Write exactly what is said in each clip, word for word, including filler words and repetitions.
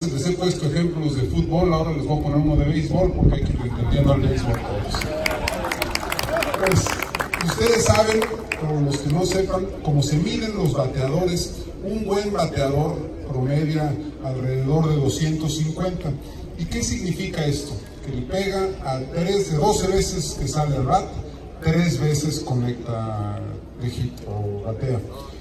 Les he puesto ejemplos de fútbol, ahora les voy a poner uno de béisbol porque hay que ir entendiendo al béisbol todos. Pues, ustedes saben, pero los que no sepan, cómo se miden los bateadores, un buen bateador promedia alrededor de doscientos cincuenta. ¿Y qué significa esto? Que le pega a tres, de doce veces que sale al bat, tres veces conecta de hit o batea.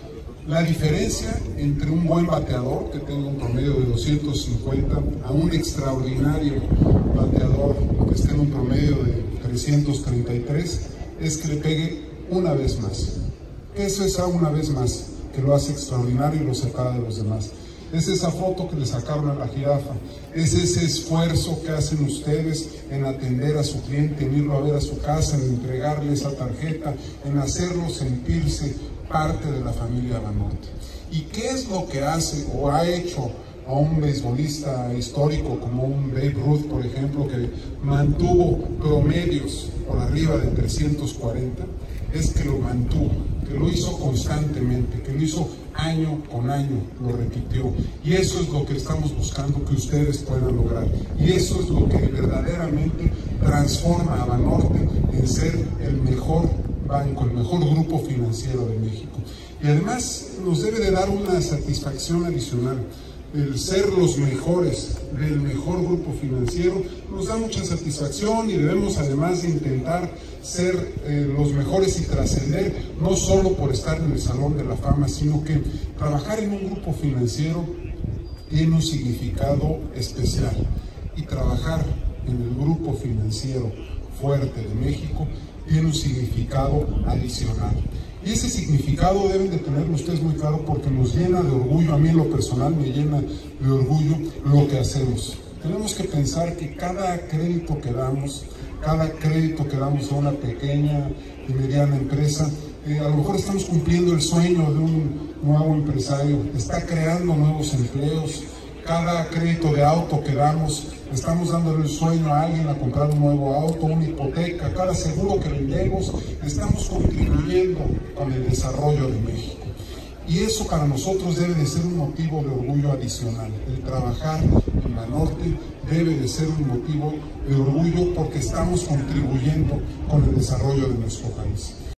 La diferencia entre un buen bateador que tenga un promedio de doscientos cincuenta a un extraordinario bateador que esté en un promedio de trescientos treinta y tres es que le pegue una vez más. Eso es a una vez más que lo hace extraordinario y lo separa de los demás. Es esa foto que le sacaron a la jirafa, es ese esfuerzo que hacen ustedes en atender a su cliente, en irlo a ver a su casa, en entregarle esa tarjeta, en hacerlo sentirse parte de la familia Banorte. ¿Y qué es lo que hace o ha hecho a un beisbolista histórico como un Babe Ruth, por ejemplo, que mantuvo promedios por arriba de trescientos cuarenta? Es que lo mantuvo, que lo hizo constantemente, que lo hizo año con año, lo repitió. Y eso es lo que estamos buscando que ustedes puedan lograr. Y eso es lo que verdaderamente transforma a Banorte en ser el mejor banco, el mejor grupo financiero de México. Y además nos debe de dar una satisfacción adicional. El ser los mejores del mejor grupo financiero nos da mucha satisfacción y debemos además de intentar ser eh, los mejores y trascender, no solo por estar en el Salón de la Fama, sino que trabajar en un grupo financiero tiene un significado especial, y trabajar en el grupo financiero fuerte de México tiene un significado adicional. Y ese significado deben de tenerlo ustedes muy claro, porque nos llena de orgullo. A mí en lo personal me llena de orgullo lo que hacemos. Tenemos que pensar que cada crédito que damos, cada crédito que damos a una pequeña y mediana empresa, eh, a lo mejor estamos cumpliendo el sueño de un nuevo empresario, está creando nuevos empleos. Cada crédito de auto que damos, estamos dándole el sueño a alguien a comprar un nuevo auto, una hipoteca. Cada seguro que vendemos, estamos contribuyendo con el desarrollo de México. Y eso para nosotros debe de ser un motivo de orgullo adicional. El trabajar en Banorte debe de ser un motivo de orgullo porque estamos contribuyendo con el desarrollo de nuestro país.